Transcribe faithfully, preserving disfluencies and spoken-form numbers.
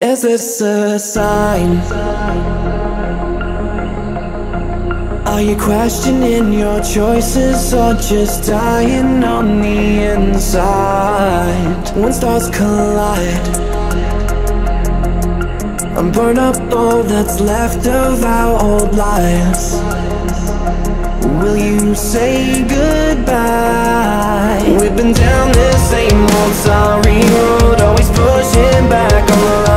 Is this a sign? Are you questioning your choices or just dying on the inside? When stars collide, I'm burn up all that's left of our old lives. Will you say goodbye? We've been down this same old sorry road, always pushing back on the